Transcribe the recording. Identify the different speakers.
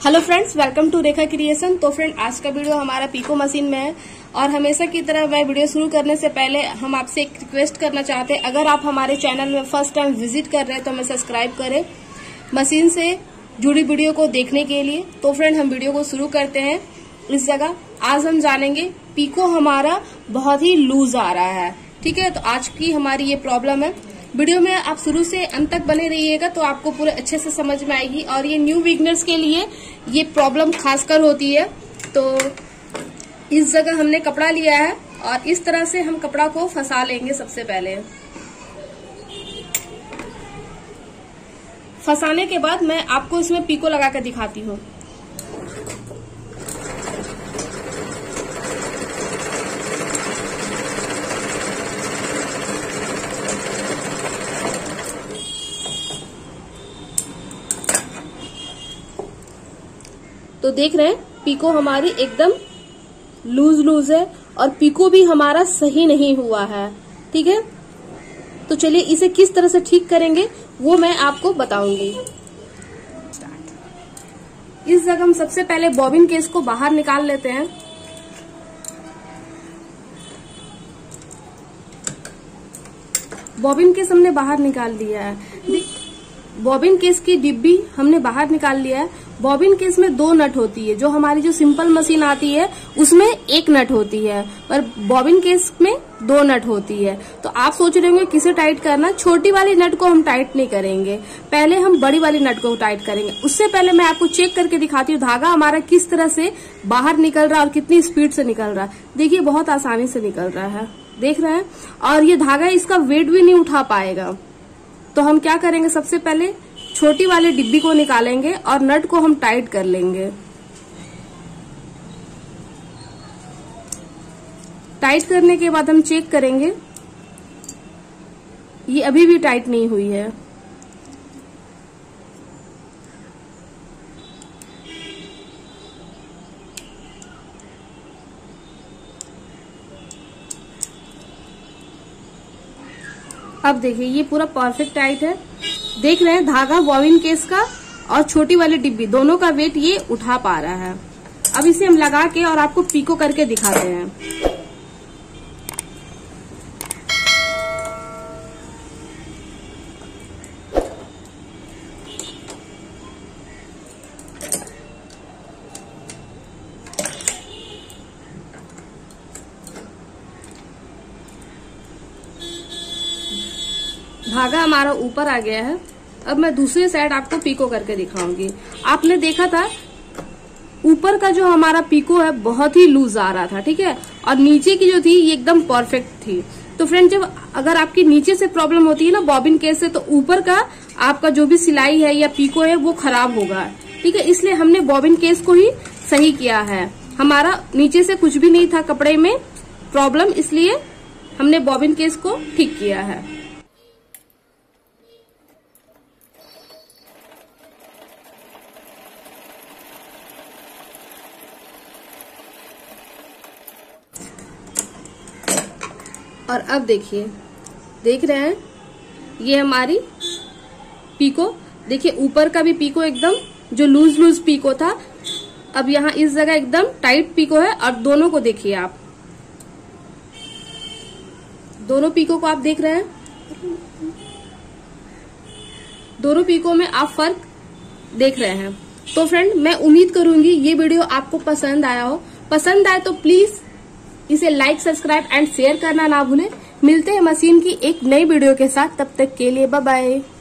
Speaker 1: Hello friends, welcome to Rekha creation. तो friend, आज का वीडियो हमारा पीको मशीन में है और हमेशा की तरह मैं वीडियो शुरू करने से पहले हम आपसे एक रिक्वेस्ट करना चाहते हैं। अगर आप हमारे चैनल में फर्स्ट टाइम विजिट कर रहे हैं तो हमें सब्सक्राइब करें मशीन से जुड़ी वीडियो को देखने के लिए। तो फ्रेंड, हम वीडियो को शुरू करते हैं। इस जगह आज हम जानेंगे पीको हमारा बहुत ही लूज आ रहा है। ठीक है, तो आज की हमारी ये प्रॉब्लम है। वीडियो में आप शुरू से अंत तक बने रहिएगा तो आपको पूरे अच्छे से समझ में आएगी। और ये न्यू बिगनर्स के लिए ये प्रॉब्लम खासकर होती है। तो इस जगह हमने कपड़ा लिया है और इस तरह से हम कपड़ा को फंसा लेंगे। सबसे पहले फंसाने के बाद मैं आपको इसमें पीको लगा कर दिखाती हूँ। तो देख रहे हैं पीको हमारी एकदम लूज है और पीको भी हमारा सही नहीं हुआ है। ठीक है, तो चलिए इसे किस तरह से ठीक करेंगे वो मैं आपको बताऊंगी। इस जगह हम सबसे पहले बॉबिन केस को बाहर निकाल लेते हैं। बॉबिन केस हमने बाहर निकाल लिया है। बॉबिन केस की डिब्बी हमने बाहर निकाल लिया है। बॉबिन केस में 2 नट होती है। जो हमारी जो सिंपल मशीन आती है उसमें 1 नट होती है, पर बॉबिन केस में 2 नट होती है। तो आप सोच रहे होंगे किसे टाइट करना। छोटी वाली नट को हम टाइट नहीं करेंगे, पहले हम बड़ी वाली नट को टाइट करेंगे। उससे पहले मैं आपको चेक करके दिखाती हूँ धागा हमारा किस तरह से बाहर निकल रहा है और कितनी स्पीड से निकल रहा है। देखिए, बहुत आसानी से निकल रहा है, देख रहे हैं। और ये धागा इसका वेट भी नहीं उठा पाएगा। तो हम क्या करेंगे, सबसे पहले छोटी वाली डिब्बी को निकालेंगे और नट को हम टाइट कर लेंगे। टाइट करने के बाद हम चेक करेंगे, ये अभी भी टाइट नहीं हुई है। अब देखिए ये पूरा परफेक्ट टाइट है। देख रहे हैं धागा बॉबिन केस का और छोटी वाली डिब्बी दोनों का वेट ये उठा पा रहा है। अब इसे हम लगा के और आपको पीको करके दिखाते हैं। धागा हमारा ऊपर आ गया है। अब मैं दूसरी साइड आपको पीको करके दिखाऊंगी। आपने देखा था ऊपर का जो हमारा पीको है बहुत ही लूज आ रहा था, ठीक है, और नीचे की जो थी ये एकदम परफेक्ट थी। तो फ्रेंड, जब अगर आपकी नीचे से प्रॉब्लम होती है ना बॉबिन केस से, तो ऊपर का आपका जो भी सिलाई है या पीको है वो खराब होगा। ठीक है, इसलिए हमने बॉबिन केस को ही सही किया है। हमारा नीचे से कुछ भी नहीं था कपड़े में प्रॉब्लम, इसलिए हमने बॉबिन केस को ठीक किया है। और अब देखिए, देख रहे हैं ये हमारी पीको। देखिए ऊपर का भी पीको एकदम जो लूज पीको था, अब यहाँ इस जगह एकदम टाइट पीको है। और दोनों को देखिए आप, दोनों पीको को आप देख रहे हैं, दोनों पीको में आप फर्क देख रहे हैं। तो फ्रेंड, मैं उम्मीद करूंगी ये वीडियो आपको पसंद आया हो। पसंद आए तो प्लीज इसे लाइक, सब्सक्राइब एंड शेयर करना ना भूलें। मिलते हैं मशीन की एक नई वीडियो के साथ, तब तक के लिए बाय बाय।